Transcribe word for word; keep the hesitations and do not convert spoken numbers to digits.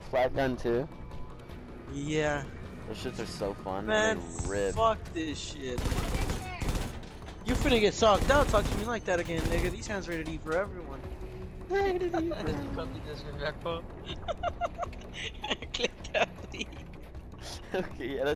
flat gun too? Yeah. Those shits are so fun. Man, And they rip. fuck this shit. You finna get socked out. Talk to me like that again, nigga. These hands ready to eat for everyone. Okay, yeah, that's